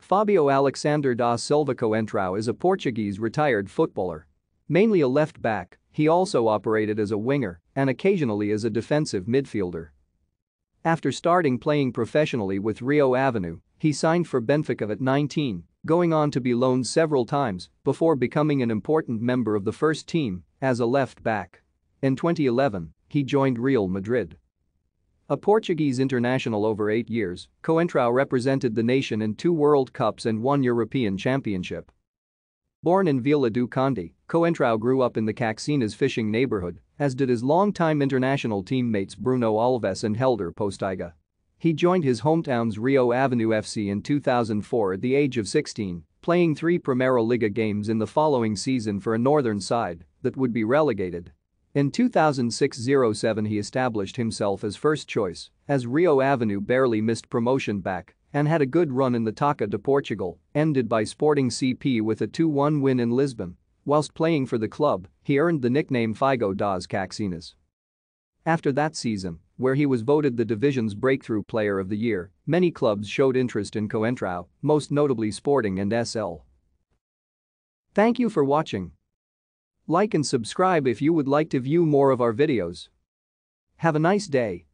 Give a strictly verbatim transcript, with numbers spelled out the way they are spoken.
Fábio Alexandre da Silva Coentrão is a Portuguese retired footballer. Mainly a left-back, he also operated as a winger and occasionally as a defensive midfielder. After starting playing professionally with Rio Ave, he signed for Benfica at nineteen, going on to be loaned several times before becoming an important member of the first team as a left-back. In twenty eleven, he joined Real Madrid. A Portuguese international over eight years, Coentrão represented the nation in two World Cups and one European Championship. Born in Vila do Conde, Coentrão grew up in the Caxinas fishing neighborhood, as did his longtime international teammates Bruno Alves and Helder Postiga. He joined his hometown's Rio Ave F C in two thousand four at the age of sixteen, playing three Primeira Liga games in the following season for a northern side that would be relegated. In two thousand six oh seven he established himself as first choice, as Rio Ave barely missed promotion back and had a good run in the Taça de Portugal, ended by Sporting C P with a two one win in Lisbon. Whilst playing for the club, he earned the nickname Figo das Caxinas. After that season, where he was voted the division's breakthrough player of the year, many clubs showed interest in Coentrão, most notably Sporting and S L. Thank you for watching. Like and subscribe if you would like to view more of our videos. Have a nice day.